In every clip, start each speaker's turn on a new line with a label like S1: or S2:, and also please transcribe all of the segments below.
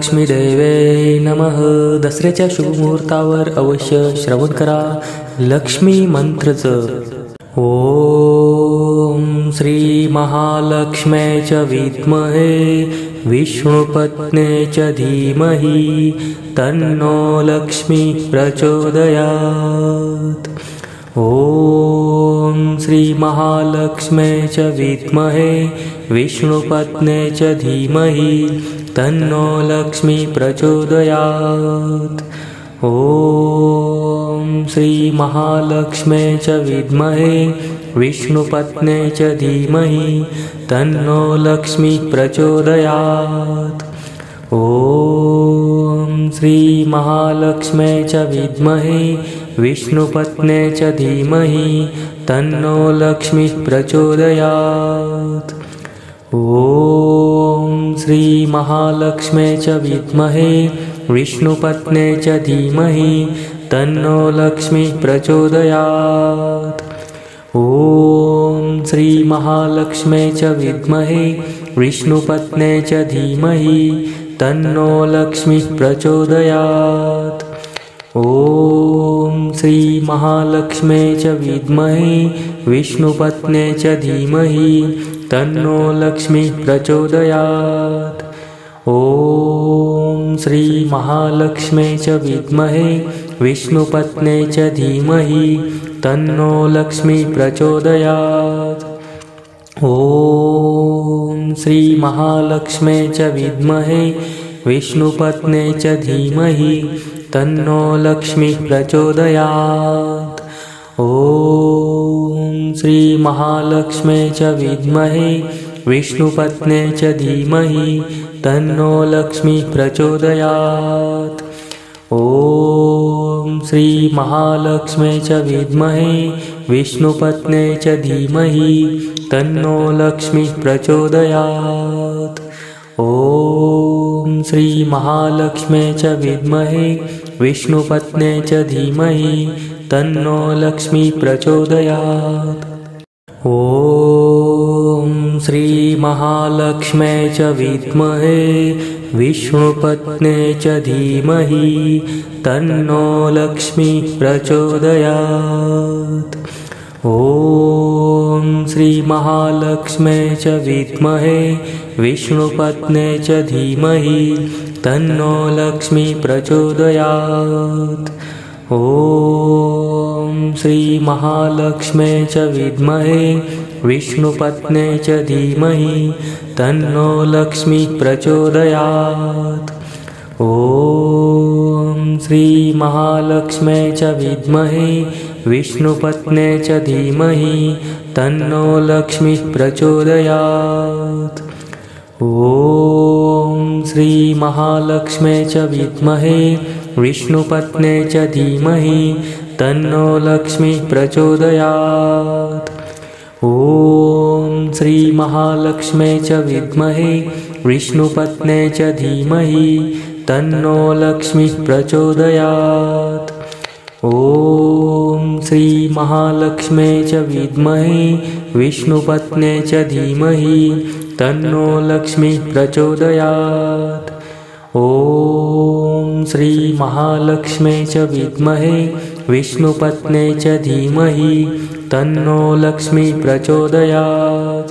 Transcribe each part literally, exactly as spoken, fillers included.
S1: लक्ष्मीदेवे नमः। दसऱ्याच्या शुभमुहूर्तावर अवश्य श्रवण करा लक्ष्मी मंत्रचं। ओम श्री महालक्ष्म्यै च विद्महे विष्णुपत्न्यै च धीमहि तन्नो लक्ष्मी प्रचोदयात्। ओम श्री महालक्ष्म्यै च विद्महे विष्णुपत्न्यै च धीमहि तन्नो लक्ष्मी प्रचोदयात्। ओम श्री महालक्ष्म्यै च विद्महे विष्णुपत्न्यै च धीमहि तन्नो लक्ष्मी प्रचोदयात्। ओम श्री महालक्ष्म्यै च विद्महे विष्णुपत्न्यै च धीमहि तन्नो लक्ष्मी प्रचोदयात्। ओम श्री महालक्ष्म्यै च विद्महे विष्णुपत्न्यै च धीमहि तन्नो लक्ष्मी प्रचोदयात्। ओम श्री महालक्ष्म्यै च विद्महे विष्णुपत्न्यै च धीमहि तन्नो लक्ष्मी प्रचोदयात्। ओम श्री महालक्ष्म्यै च विद्महे विष्णुपत्न्यै च धीमहि तन्नो लक्ष्मी प्रचोदयात्। ओम श्री महालक्ष्म्यै च विद्महे विष्णुपत्न्यै च धीमहि तन्नो लक्ष्मी प्रचोदयात्। ओम श्री महालक्ष्म्यै च विद्महे विष्णुपत्न्यै च धीमहि तन्नो लक्ष्मी प्रचोदयात्। ओम श्री महालक्ष्म्यै च विद्महे विष्णुपत्न्यै च धीमहि तन्नो लक्ष्मी प्रचोदयात्। ओम श्री महालक्ष्म्यै च विद्महे विष्णुपत्न्यै च धीमहि तन्नो लक्ष्मी प्रचोदयात्। ओम श्री महालक्ष्म्यै च विद्महे विष्णुपत्न्यै च धीमहि तन्नो लक्ष्मी प्रचोदयात्। ओम श्री महालक्ष्म्यै च विद्महे विष्णुपत्न्यै च धीमहि तन्नो लक्ष्मी प्रचोदयात्। ओम श्री महालक्ष्म्यै च विद्महे विष्णुपत्न्यै च धीमहि तन्नो लक्ष्मी प्रचोदयात्। ओम श्री महालक्ष्म्यै च विद्महे विष्णुपत्न्यै च धीमहि तन्नो लक्ष्मी प्रचोदयात्। ओम श्री महालक्ष्म्यै च विद्महे विष्णुपत्न्यै च धीमहि तन्नो लक्ष्मी प्रचोदयात्। ओम श्री महालक्ष्म्यै च विद्महे विष्णुपत्न्यै च धीमहि तन्नो लक्ष्मी प्रचोदयात्। ओम श्री महालक्ष्म्यै च विद्महे विष्णुपत्न्यै च धीमहि तन्नो लक्ष्मी प्रचोदयात्। ओम श्री महालक्ष्म्यै च विद्महे विष्णुपत्न्यै च धीमहि तन्नो लक्ष्मी प्रचोदयात्। ओम श्री महालक्ष्म्यै च विद्महे विष्णुपत्न्यै च धीमहि तन्नो लक्ष्मी प्रचोदयात्।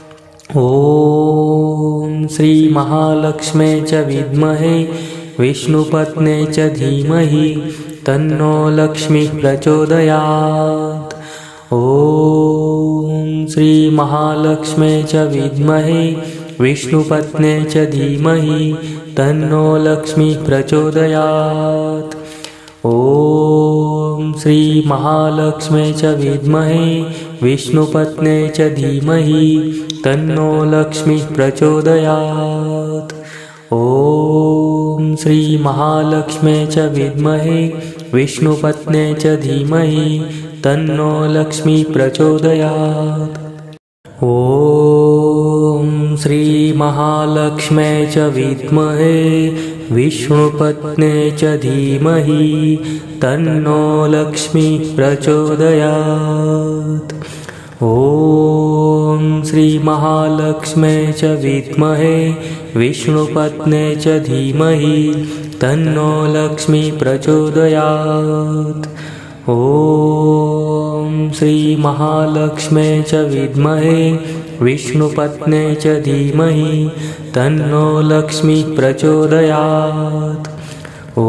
S1: ओम श्री महालक्ष्म्यै च विद्महे विष्णुपत्न्यै च धीमहि तन्नो लक्ष्मी प्रचोदयात्। ओम श्री महालक्ष्म्यै च विद्महे विष्णुपत्न्यै च धीमहि तन्नो लक्ष्मी प्रचोदयात्। ओम श्री महालक्ष्म्यै च विद्महे विष्णुपत्न्यै च धीमहि तन्नो लक्ष्मी प्रचोदयात्। ओम श्री महालक्ष्म्यै च विद्महे विष्णुपत्न्यै च धीमहि तन्नो लक्ष्मी प्रचोदयात्। ओम श्री महालक्ष्म्यै च विद्महे विष्णुपत्न्यै च धीमहि तन्नो लक्ष्मी प्रचोदयात्। ओम श्रीमहालक्ष्म्यै च विद्महे विष्णुपत्न्यै च धीमहि तन्नो लक्ष्मी प्रचोदयात्। ॐ श्रीमहालक्ष्म्यै च विद्महे विष्णुपत्न्यै च धीमहि तन्नो लक्ष्मी प्रचोदयात्। ॐ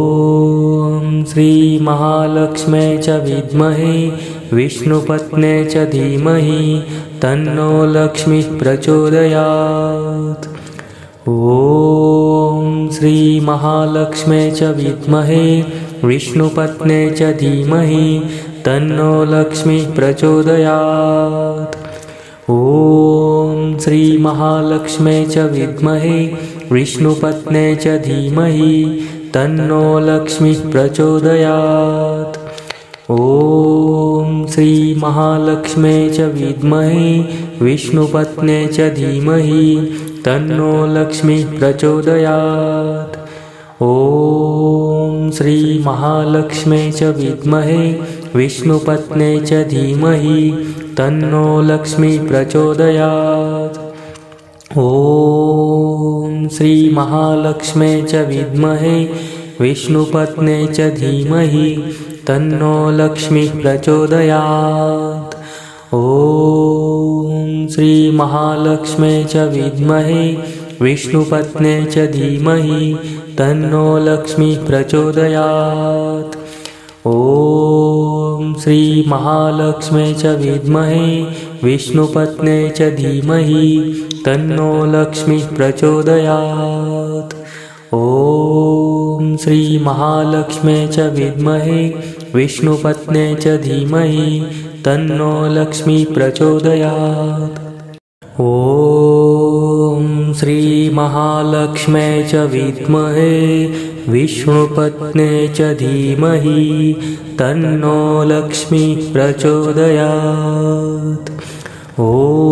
S1: श्रीमहालक्ष्म्यै च विद्महे विष्णुपत्न्यै च धीमहि तन्नो लक्ष्मी प्रचोदयात्। ॐ श्रीमहालक्ष्म्यै च विद्महे विष्णुपत्न्यै च धीमहि तन्नो लक्ष्मी प्रचोदयात्। ॐ श्रीमहालक्ष्म्यै च विद्महे विष्णुपत्न्यै च धीमहि तन्नो लक्ष्मी प्रचोदयात्। ॐ श्रीमहालक्ष्म्यै च विद्महे विष्णुपत्न्यै च धीमहि तन्नो लक्ष्मी प्रचोदयात्। ॐ श्रीमहालक्ष्म्यै च विद्महे विष्णुपत्न्यै च धीमहि तन्नो लक्ष्मी प्रचोदयात्। ॐ श्रीमहालक्ष्म्यै च विद्महे विष्णुपत्न्यै च धीमहि तन्नो लक्ष्मी प्रचोदयात्। ॐ श्रीमहालक्ष्म्यै च विद्महे विष्णुपत्न्यै च धीमहि तन्नो लक्ष्मी प्रचोदयात्। ॐ श्रीमहालक्ष्म्यै च विद्महे विष्णुपत्न्यै च धीमहि तन्नो लक्ष्मी प्रचोदयात्। ॐ श्रीमहालक्ष्म्यै च विद्महे विष्णुपत्न्यै च धीमहि तन्नो लक्ष्मी प्रचोदयात्। ॐ श्रीमहालक्ष्म्यै च विद्महे विष्णुपत्न्यै च धीमहि तन्नो लक्ष्मी प्रचोदयात्। ॐ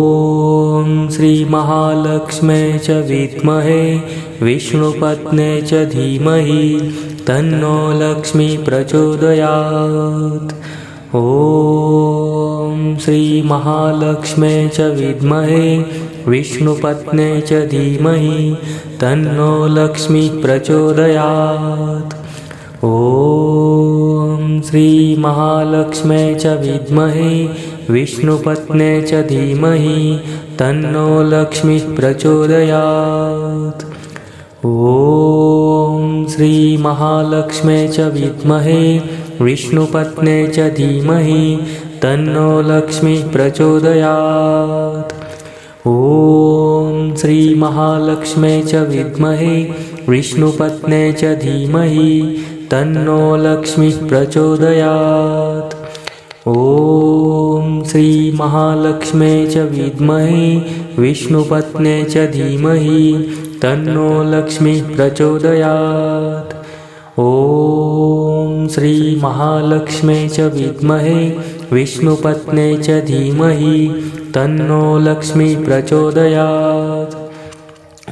S1: श्रीमहालक्ष्म्यै च विद्महे विष्णुपत्न्यै च धीमहि तन्नो लक्ष्मी प्रचोदयात्। ॐ श्रीमहालक्ष्म्यै च विद्महे विष्णुपत्न्यै च धीमहि तन्नो लक्ष्मी प्रचोदयात्। ॐ श्रीमहालक्ष्म्यै च विद्महे विष्णुपत्न्यै च धीमहि तन्नो लक्ष्मी प्रचोदयात्। ॐ श्रीमहालक्ष्म्यै च विद्महे विष्णुपत्न्यै च धीमहि तन्नो लक्ष्मी प्रचोदयात्। ॐ श्रीमहालक्ष्म्यै च विद्महे विष्णुपत्न्यै च धीमहि तन्नो लक्ष्मी प्रचोदयात्। ॐ श्रीमहालक्ष्म्यै च विद्महे विष्णुपत्न्यै च धीमहि तन्नो लक्ष्मी प्रचोदयात्। ॐ श्रीमहालक्ष्म्यै च विद्महे विष्णुपत्न्यै च धीमहि तन्नो लक्ष्मी प्रचोदयात्। ॐ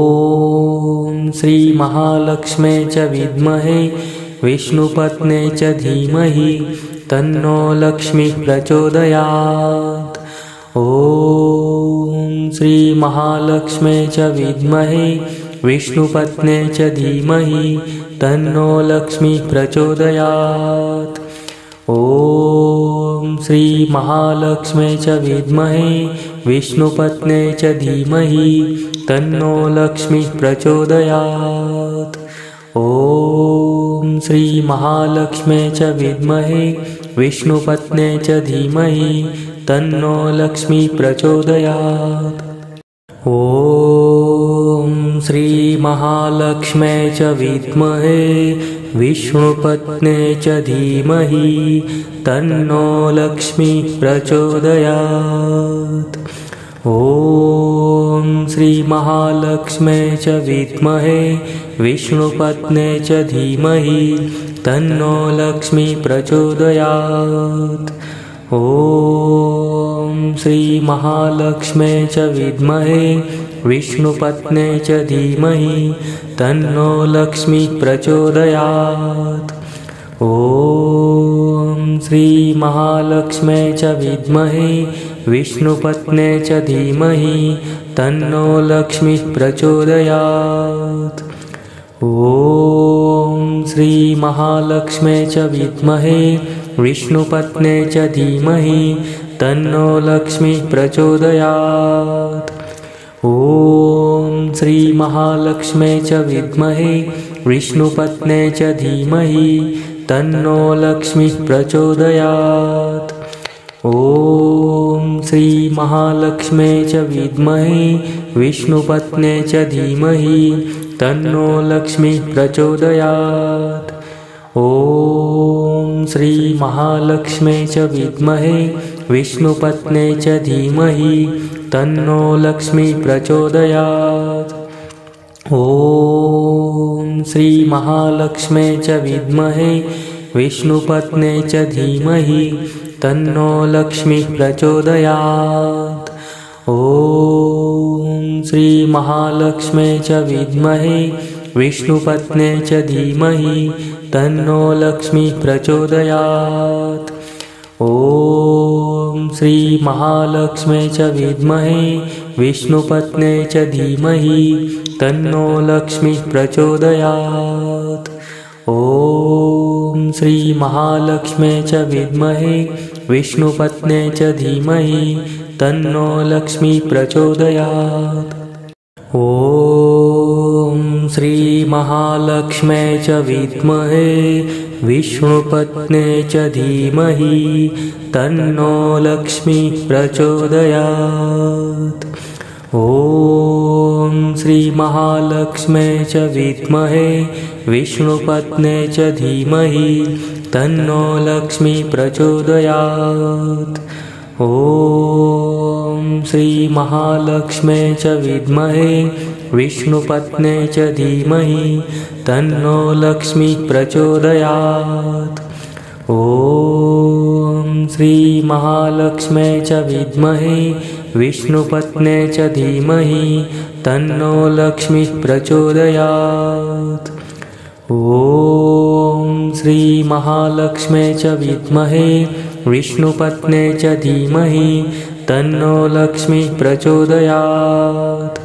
S1: श्रीमहालक्ष्म्यै च विद्महे विष्णुपत्न्यै च धीमहि तन्नो लक्ष्मी प्रचोदयात्। ॐ श्रीमहालक्ष्म्यै च विद्महे विष्णुपत्न्यै च धीमहि तन्नो लक्ष्मी प्रचोदयात्। ॐ श्रीमहालक्ष्म्यै च विद्महे विष्णुपत्न्यै च धीमहि तन्नो लक्ष्मी प्रचोदयात्। ॐ श्रीमहालक्ष्म्यै च विद्महे विष्णुपत्न्यै च धीमहि तन्नो लक्ष्मी प्रचोदयात्। ॐ श्रीमहालक्ष्म्यै च विद्महे विष्णुपत्न्यै च धीमहि तन्नो लक्ष्मी प्रचोदयात्। ॐ श्रीमहालक्ष्म्यै च विद्महे विष्णुपत्न्यै च धीमहि तन्नो लक्ष्मी प्रचोदयात्। ॐ श्रीमहालक्ष्म्यै च विद्महे विष्णुपत्न्यै च धीमहि तन्नो लक्ष्मी प्रचोदयात्। ॐ श्रीमहालक्ष्म्यै च विद्महे विष्णुपत्ने च धीमहि तन्नो लक्ष्मीः प्रचोदयात्। ॐ श्री महालक्ष्मे च विद्महे विष्णुपत्ने च धीमहि तन्नो लक्ष्मीः प्रचोदयात्। ॐ श्री महालक्ष्मे च विद्महे विष्णुपत्ने च धीमहि तन्नो लक्ष्मीः प्रचोदयात्। ॐ श्री महालक्ष्मे च विद्महे विष्णुपत्ने च धीमहि तन्नो लक्ष्मीः प्रचोदयात्। ॐ श्री महालक्ष्मे च विद्महे विष्णुपत्ने च धीमहि तन्नो लक्ष्मीः प्रचोदयात्। ॐ श्री महालक्ष्मे च विद्महे विष्णुपत्ने च धीमहि तन्नो लक्ष्मीः प्रचोदयात्। ॐ श्री महालक्ष्मे च विद्महे विष्णुपत्ने च धीमहि तन्नो लक्ष्मीः प्रचोदयात्। ॐ श्री महालक्ष्मे च विद्महे विष्णुपत्ने च धीमहि तन्नो लक्ष्मीः प्रचोदयात्। ॐ श्री महालक्ष्मे च विद्महे विष्णुपत्ने च धीमहि तन्नो लक्ष्मीः प्रचोदयात्। ॐ श्री महालक्ष्मे च विद्महे विष्णुपत्ने च धीमहि तन्नो लक्ष्मीः प्रचोदयात्। ॐ श्री महालक्ष्मे च विद्महे विष्णुपत्ने च धीमहि तन्नो लक्ष्मीः प्रचोदयात्। ॐ श्री महालक्ष्मे च विद्महे विष्णुपत्ने च धीमहि तन्नो लक्ष्मीः प्रचोदयात्। ॐ श्री महालक्ष्मे च विद्महे विष्णुपत्ने च धीमहि तन्नो लक्ष्मीः प्रचोदयात्। ॐ श्री महालक्ष्मे च विद्महे विष्णुपत्ने च धीमहि तन्नो लक्ष्मीः प्रचोदयात्।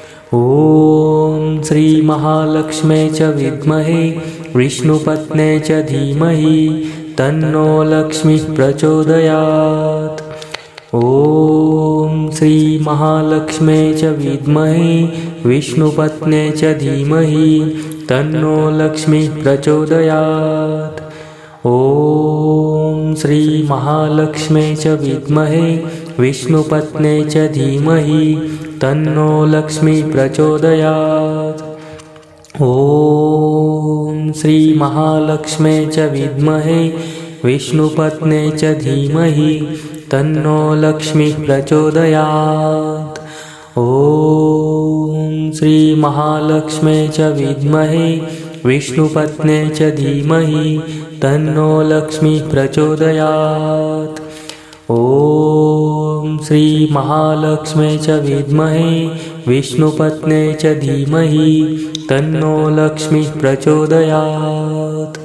S1: ॐ श्री महालक्ष्मे च विद्महे विष्णुपत्ने च धीमहि तन्नो लक्ष्मीः प्रचोदयात्। ॐ श्री महालक्ष्मे च विद्महे विष्णुपत्ने च धीमहि तन्नो लक्ष्मीः प्रचोदयात्। ॐ श्री महालक्ष्मे च विद्महे विष्णुपत्ने च धीमहि तन्नो लक्ष्मीः प्रचोदयात्। ॐ श्री महालक्ष्मे च विद्महे विष्णुपत्ने च धीमहि तन्नो लक्ष्मीः प्रचोदयात्। ॐ श्री महालक्ष्मे च विद्महे विष्णुपत्ने च धीमहि तन्नो लक्ष्मीः प्रचोदयात्। ॐ श्री महालक्ष्मे च विद्महे विष्णुपत्ने च धीमहि तन्नो लक्ष्मीः प्रचोदयात्।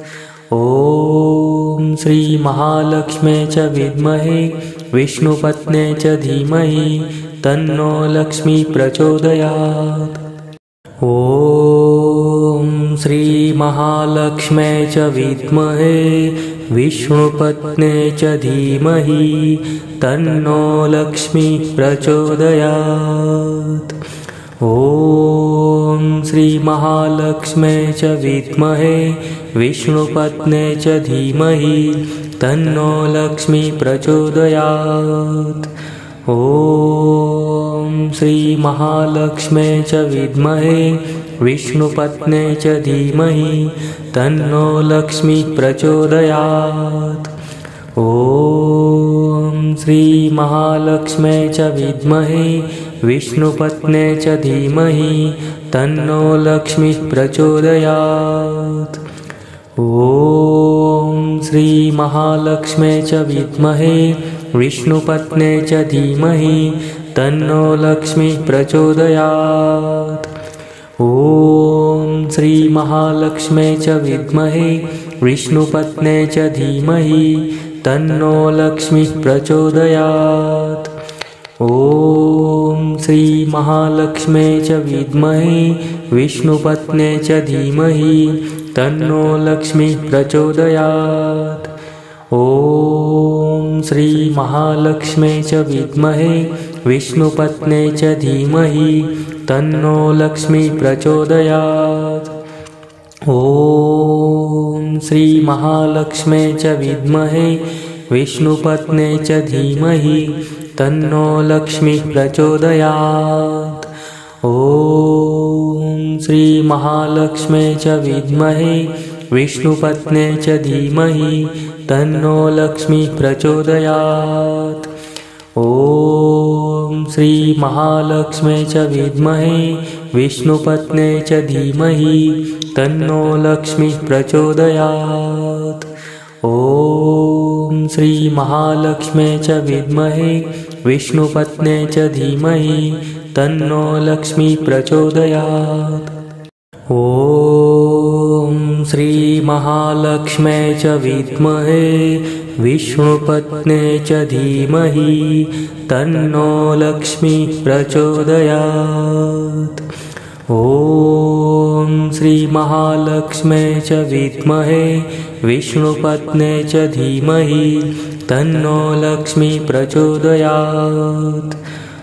S1: ॐ श्री महालक्ष्मे च विद्महे विष्णुपत्ने च धीमहि तन्नो लक्ष्मीः प्रचोदयात्। ॐ श्री महालक्ष्मे च विद्महे विष्णुपत्ने च धीमहि तन्नो लक्ष्मीः प्रचोदयात्। ॐ श्री महालक्ष्मे च विद्महे विष्णुपत्ने च धीमहि तन्नो लक्ष्मीः प्रचोदयात्। ॐ श्री महालक्ष्मे च विद्महे विष्णुपत्ने च धीमहि तन्नो लक्ष्मीः प्रचोदयात्। ॐ श्री महालक्ष्मे च विद्महे विष्णुपत्ने च धीमहि तन्नो लक्ष्मीः प्रचोदयात्। ॐ श्री महालक्ष्मे च विद्महे विष्णुपत्ने च धीमहि तन्नो लक्ष्मीः प्रचोदयात्। ॐ श्री महालक्ष्मे च विद्महे विष्णुपत्ने च धीमहि तन्नो लक्ष्मीः प्रचोदयात्। ॐ श्रीमहालक्ष्म्यै च विद्महे विष्णुपत्न्यै च धीमहि तन्नो लक्ष्मीः प्रचोदयात्। ॐ श्रीमहालक्ष्म्यै च विद्महे विष्णुपत्न्यै च धीमहि तन्नो लक्ष्मीः प्रचोदयात्। ॐ श्रीमहालक्ष्म्यै च विद्महे विष्णुपत्न्यै च धीमहि तन्नो लक्ष्मीः प्रचोदयात्। ॐ श्रीमहालक्ष्म्यै च विद्महे विष्णुपत्न्यै च धीमहि तन्नो लक्ष्मीः प्रचोदयात्। ॐ श्रीमहालक्ष्म्यै च विद्महे विष्णुपत्न्यै च धीमहि तन्नो लक्ष्मीः प्रचोदयात्। ॐ श्रीमहालक्ष्म्यै च विद्महे विष्णुपत्न्यै च धीमहि तन्नो लक्ष्मीः प्रचोदयात्। ॐ श्रीमहालक्ष्म्यै च विद्महे विष्णुपत्न्यै च धीमहि तन्नो लक्ष्मीः प्रचोदयात्। ॐ श्रीमहालक्ष्म्यै च विद्महे विष्णुपत्न्यै च धीमहि तन्नो लक्ष्मीः प्रचोदयात्।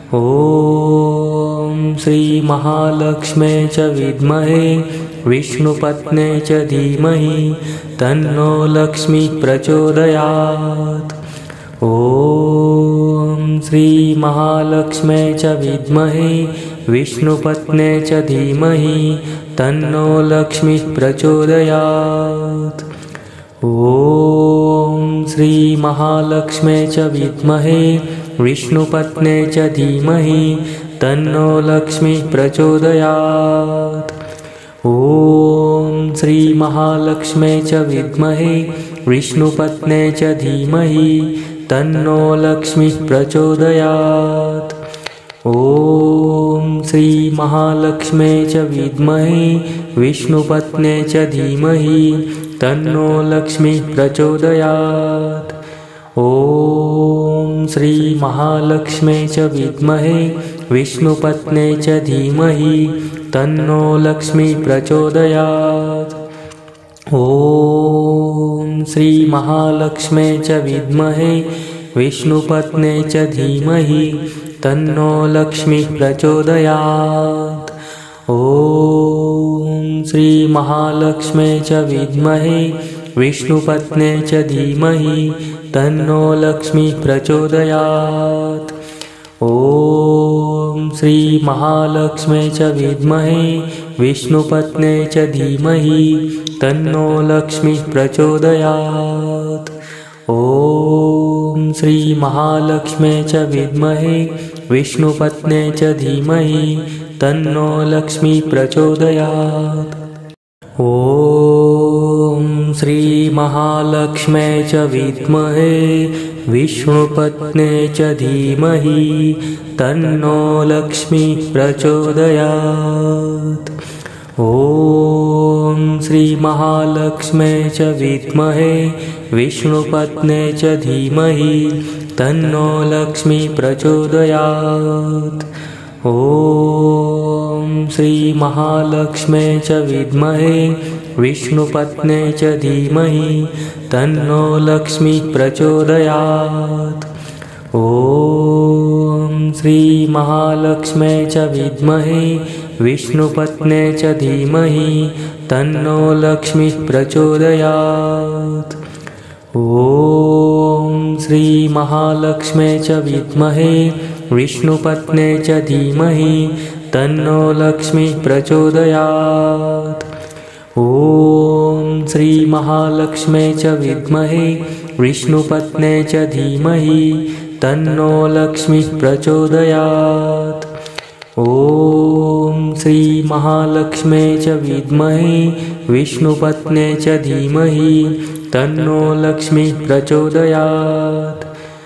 S1: ॐ श्रीमहालक्ष्म्यै च विद्महे विष्णुपत्न्यै च धीमहि तन्नो लक्ष्मीः प्रचोदयात्। ॐ श्रीमहालक्ष्म्यै च विद्महे विष्णुपत्न्यै च धीमहि तन्नो लक्ष्मीः प्रचोदयात्। ॐ श्रीमहालक्ष्म्यै च विद्महे विष्णुपत्न्यै च धीमहि तन्नो लक्ष्मीः प्रचोदयात्। ॐ श्रीमहालक्ष्म्यै च विद्महे विष्णुपत्न्यै च धीमहि तन्नो लक्ष्मीः प्रचोदयात्। ॐ श्रीमहालक्ष्म्यै च विद्महे विष्णुपत्न्यै च धीमहि तन्नो लक्ष्मीः प्रचोदयात्। ॐ श्रीमहालक्ष्म्यै च विद्महे विष्णुपत्न्यै च धीमहि तन्नो लक्ष्मीः प्रचोदयात्। ॐ श्रीमहालक्ष्म्यै च विद्महे विष्णुपत्न्यै च धीमहि तन्नो लक्ष्मीः प्रचोदयात्। ॐ श्रीमहालक्ष्म्यै च विद्महे विष्णुपत्न्यै च धीमहि तन्नो लक्ष्मीः प्रचोदयात्। ॐ श्रीमहालक्ष्म्यै च विद्महे विष्णुपत्न्यै च धीमहि तन्नो लक्ष्मीः प्रचोदयात्। ॐ श्रीमहालक्ष्म्यै च विद्महे विष्णुपत्न्यै च धीमहि तन्नो लक्ष्मीः प्रचोदयात्। ॐ श्रीमहालक्ष्म्यै च विद्महे विष्णुपत्न्यै च धीमहि तन्नो लक्ष्मीः प्रचोदयात्। ॐ श्रीमहालक्ष्म्यै च विद्महे विष्णुपत्न्यै च धीमहि तन्नो लक्ष्मीः प्रचोदयात्। ॐ श्रीमहालक्ष्म्यै च विद्महे विष्णुपत्न्यै च धीमहि तन्नो लक्ष्मीः प्रचोदयात्। ॐ श्रीमहालक्ष्म्यै च विद्महे विष्णुपत्न्यै च धीमहि तन्नो लक्ष्मीः प्रचोदयात्। ॐ श्रीमहालक्ष्म्यै च विद्महे विष्णुपत्न्यै च धीमहि तन्नो लक्ष्मीः प्रचोदयात्। ॐ श्रीमहालक्ष्म्यै च विद्महे विष्णुपत्न्यै च धीमहि तन्नो लक्ष्मीः प्रचोदयात्। ॐ श्रीमहालक्ष्म्यै च विद्महे विष्णुपत्न्यै च धीमहि तन्नो लक्ष्मीः प्रचोदयात्।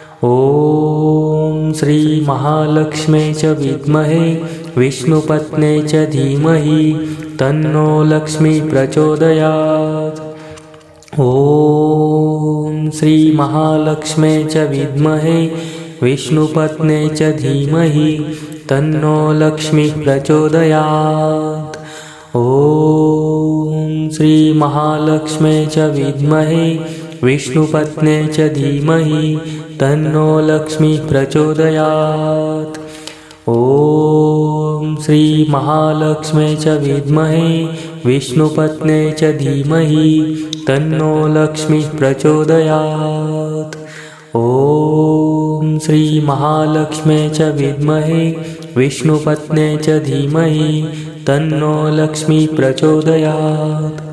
S1: ॐ श्रीमहालक्ष्म्यै च विद्महे विष्णुपत्न्यै च धीमहि तन्नो लक्ष्मीः प्रचोदयात्। ॐ श्रीमहालक्ष्म्यै च विद्महे विष्णुपत्ने च धीमहि तन्नो लक्ष्मीः प्रचोदयात्। ॐ श्री महालक्ष्म्यै च विद्महे विष्णुपत्ने च धीमहि तन्नो लक्ष्मीः प्रचोदयात्। ॐ श्री महालक्ष्म्यै च विद्महे विष्णुपत्ने च धीमहि तन्नो लक्ष्मीः प्रचोदयात्। ॐ श्री महालक्ष्म्यै च विद्महे विष्णुपत्ने च धीमहि तन्नो लक्ष्मीः प्रचोदयात्।